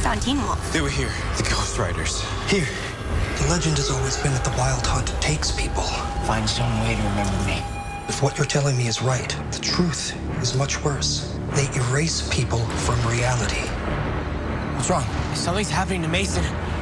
on Teen Wolf. They were here, the Ghost Riders. Here. The legend has always been that the Wild Hunt takes people. Find some way to remember me. If what you're telling me is right, the truth is much worse. They erase people from reality. What's wrong? Something's happening to Mason.